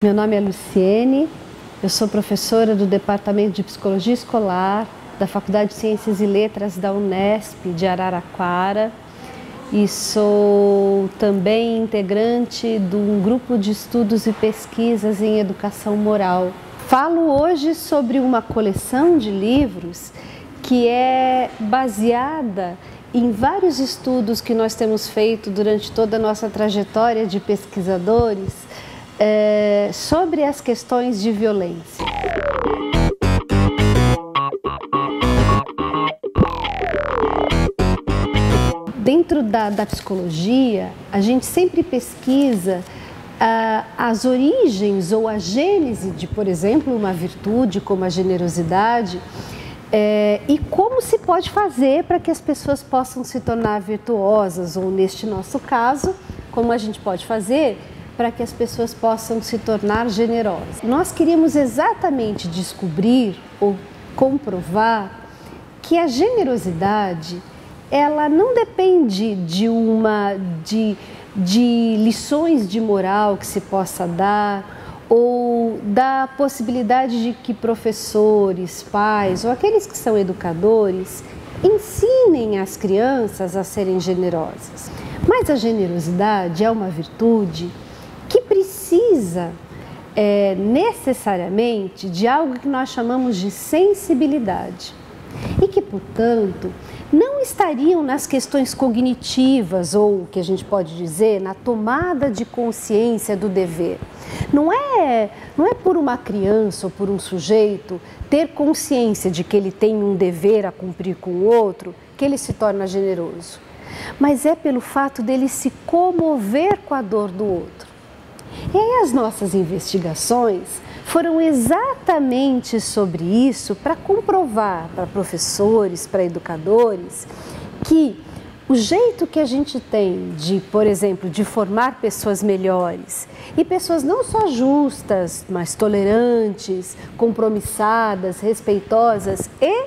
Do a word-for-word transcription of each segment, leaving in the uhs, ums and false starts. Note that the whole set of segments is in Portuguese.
Meu nome é Luciene, eu sou professora do Departamento de Psicologia Escolar da Faculdade de Ciências e Letras da Unesp de Araraquara e sou também integrante de um grupo de estudos e pesquisas em educação moral. Falo hoje sobre uma coleção de livros que é baseada em vários estudos que nós temos feito durante toda a nossa trajetória de pesquisadores é, sobre as questões de violência. Dentro da, da psicologia, a gente sempre pesquisa ah, as origens ou a gênese de, por exemplo, uma virtude como a generosidade, É, e como se pode fazer para que as pessoas possam se tornar virtuosas, ou neste nosso caso, como a gente pode fazer para que as pessoas possam se tornar generosas. Nós queríamos exatamente descobrir ou comprovar que a generosidade, ela não depende de, uma, de, de lições de moral que se possa dar, ou da possibilidade de que professores, pais ou aqueles que são educadores ensinem as crianças a serem generosas. Mas a generosidade é uma virtude que precisa é, necessariamente de algo que nós chamamos de sensibilidade e que, portanto, não estariam nas questões cognitivas ou, que a gente pode dizer, na tomada de consciência do dever. Não é, não é por uma criança ou por um sujeito ter consciência de que ele tem um dever a cumprir com o outro que ele se torna generoso, mas é pelo fato dele se comover com a dor do outro. E aí as nossas investigações foram exatamente sobre isso para comprovar para professores, para educadores, que o jeito que a gente tem de, por exemplo, de formar pessoas melhores e pessoas não só justas, mas tolerantes, compromissadas, respeitosas e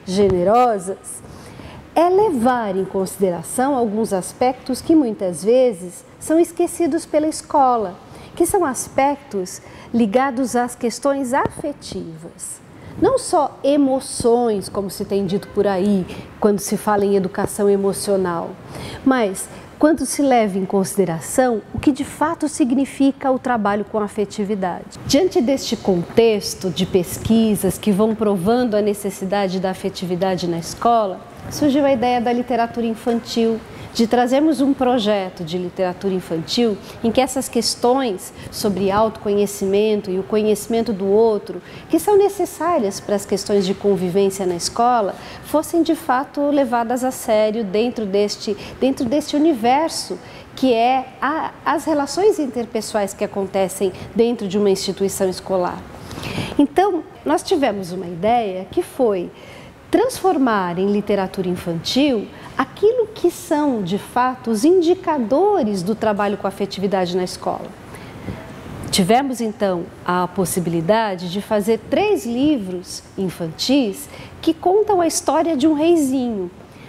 generosas, é levar em consideração alguns aspectos que muitas vezes são esquecidos pela escola, que são aspectos ligados às questões afetivas. Não só emoções, como se tem dito por aí, quando se fala em educação emocional, mas quando se leva em consideração o que de fato significa o trabalho com afetividade. Diante deste contexto de pesquisas que vão provando a necessidade da afetividade na escola, surgiu a ideia da literatura infantil, de trazermos um projeto de literatura infantil em que essas questões sobre autoconhecimento e o conhecimento do outro, que são necessárias para as questões de convivência na escola, fossem de fato levadas a sério dentro deste, dentro deste universo que é a, as relações interpessoais que acontecem dentro de uma instituição escolar. Então, nós tivemos uma ideia que foi transformar em literatura infantil aquilo que são, de fato, os indicadores do trabalho com afetividade na escola. Tivemos, então, a possibilidade de fazer três livros infantis que contam a história de um reizinho.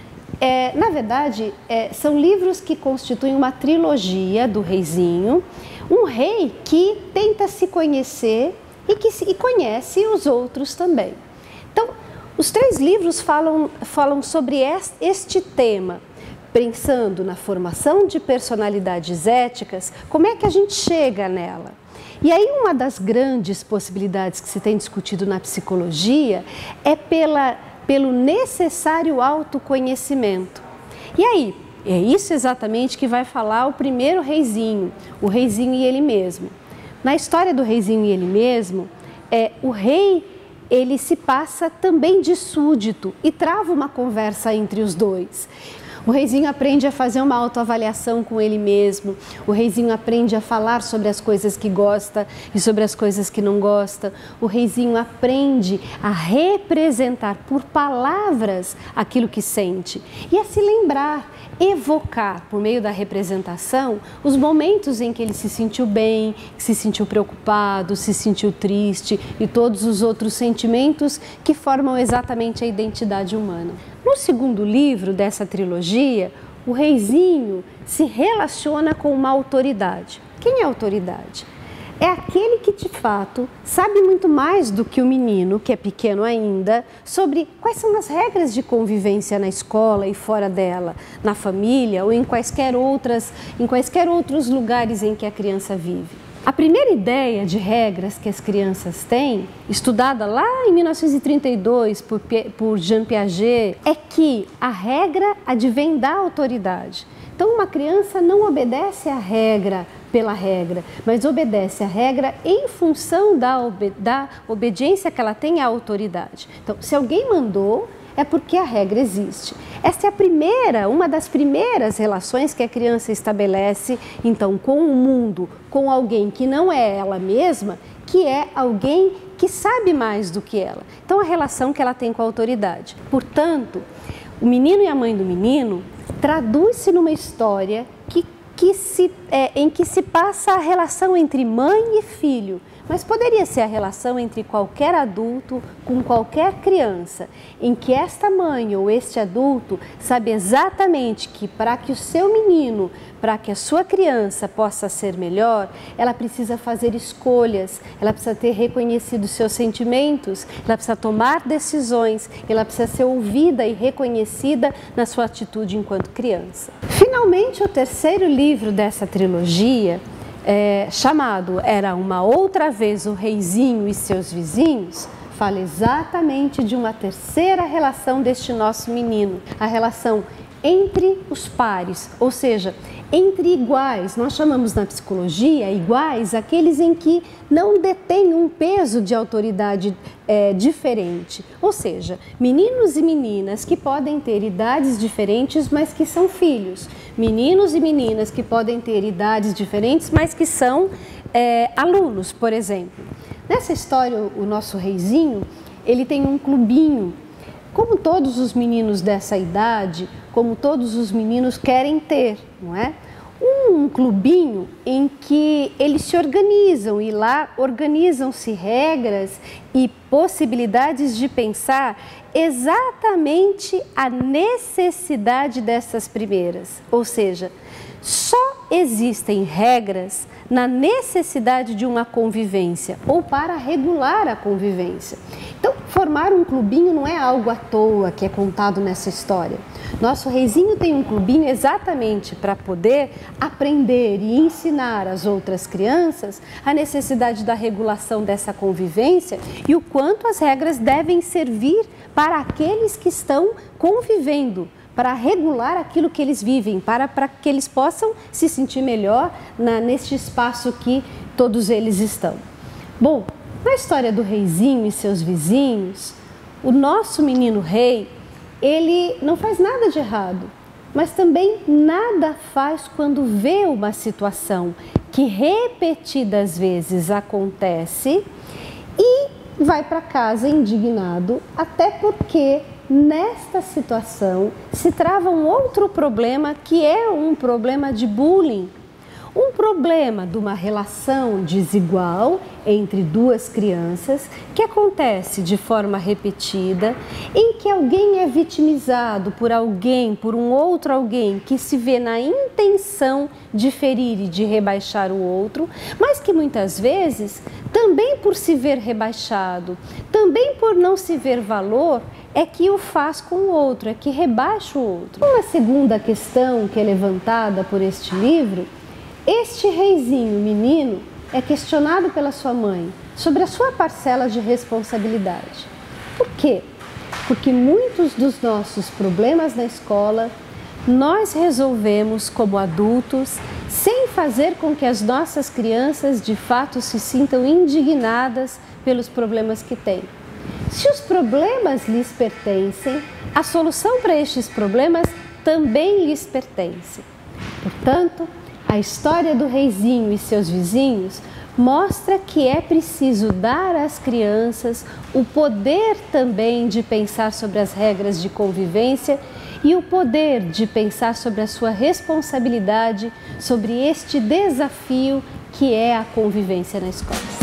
É, na verdade, é, são livros que constituem uma trilogia do reizinho, um rei que tenta se conhecer e que se, e conhece os outros também. Então, os três livros falam, falam sobre este tema, pensando na formação de personalidades éticas, como é que a gente chega nela. E aí uma das grandes possibilidades que se tem discutido na psicologia é pela, pelo necessário autoconhecimento. E aí, é isso exatamente que vai falar o primeiro reizinho, o reizinho e ele mesmo. Na história do reizinho e ele mesmo, é, o rei ele se passa também de súdito e trava uma conversa entre os dois. O reizinho aprende a fazer uma autoavaliação com ele mesmo, o reizinho aprende a falar sobre as coisas que gosta e sobre as coisas que não gosta, o reizinho aprende a representar por palavras aquilo que sente e a se lembrar, evocar por meio da representação os momentos em que ele se sentiu bem, se sentiu preocupado, se sentiu triste e todos os outros sentimentos que formam exatamente a identidade humana. No segundo livro dessa trilogia, o reizinho se relaciona com uma autoridade. Quem é a autoridade? é aquele que de fato sabe muito mais do que o menino, que é pequeno ainda, sobre quais são as regras de convivência na escola e fora dela, na família ou em quaisquer outras, em quaisquer outros lugares em que a criança vive. A primeira ideia de regras que as crianças têm, estudada lá em mil novecentos e trinta e dois por, por Jean Piaget, é que a regra advém da autoridade. Então, uma criança não obedece à regra pela regra, mas obedece à regra em função da, obedi da obediência que ela tem à autoridade. Então, se alguém mandou, é porque a regra existe. Esta é a primeira, uma das primeiras relações que a criança estabelece, então, com o mundo, com alguém que não é ela mesma, que é alguém que sabe mais do que ela. Então, a relação que ela tem com a autoridade. Portanto, o menino e a mãe do menino traduz-se numa história que, que se, é, em que se passa a relação entre mãe e filho, mas poderia ser a relação entre qualquer adulto com qualquer criança, em que esta mãe ou este adulto sabe exatamente que para que o seu menino, para que a sua criança possa ser melhor, ela precisa fazer escolhas, ela precisa ter reconhecido seus sentimentos, ela precisa tomar decisões, ela precisa ser ouvida e reconhecida na sua atitude enquanto criança. Finalmente, o terceiro livro dessa trilogia, É, chamado Era Uma Outra Vez o Reizinho e Seus Vizinhos, fala exatamente de uma terceira relação deste nosso menino, a relação entre os pares, ou seja, entre iguais. Nós chamamos na psicologia iguais aqueles em que não detêm um peso de autoridade é, diferente, ou seja, meninos e meninas que podem ter idades diferentes, mas que são filhos, meninos e meninas que podem ter idades diferentes, mas que são é, alunos, por exemplo. Nessa história, o nosso reizinho, ele tem um clubinho. Como todos os meninos dessa idade, como todos os meninos querem ter, não é? Um, um clubinho em que eles se organizam e lá organizam-se regras e possibilidades de pensar exatamente a necessidade dessas primeiras, ou seja, só existem regras na necessidade de uma convivência ou para regular a convivência. Então, formar um clubinho não é algo à toa que é contado nessa história. Nosso reizinho tem um clubinho exatamente para poder aprender e ensinar às outras crianças a necessidade da regulação dessa convivência e o quanto as regras devem servir para aqueles que estão convivendo, para regular aquilo que eles vivem, para, para que eles possam se sentir melhor na, neste espaço que todos eles estão. Bom, na história do reizinho e seus vizinhos, o nosso menino rei, ele não faz nada de errado, mas também nada faz quando vê uma situação que repetidas vezes acontece e vai para casa indignado, até porque nesta situação se trava um outro problema que é um problema de bullying. Um problema de uma relação desigual entre duas crianças que acontece de forma repetida, em que alguém é vitimizado por alguém, por um outro alguém que se vê na intenção de ferir e de rebaixar o outro, mas que muitas vezes, também por se ver rebaixado, também por não se ver valor, é que o faz com o outro, é que rebaixa o outro. Uma segunda questão que é levantada por este livro, este reizinho menino é questionado pela sua mãe sobre a sua parcela de responsabilidade. Por quê? Porque muitos dos nossos problemas na escola nós resolvemos como adultos sem fazer com que as nossas crianças de fato se sintam indignadas pelos problemas que têm. Se os problemas lhes pertencem, a solução para estes problemas também lhes pertence. Portanto, a história do reizinho e seus vizinhos mostra que é preciso dar às crianças o poder também de pensar sobre as regras de convivência e o poder de pensar sobre a sua responsabilidade sobre este desafio que é a convivência na escola.